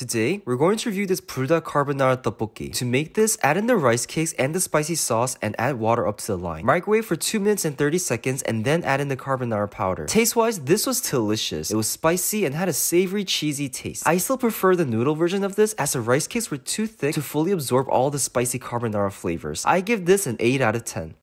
Today, we're going to review this Buldak Carbonara tteokbokki. To make this, add in the rice cakes and the spicy sauce and add water up to the line. Microwave for 2 minutes and 30 seconds and then add in the carbonara powder. Taste-wise, this was delicious. It was spicy and had a savory, cheesy taste. I still prefer the noodle version of this as the rice cakes were too thick to fully absorb all the spicy carbonara flavors. I give this an 8 out of 10.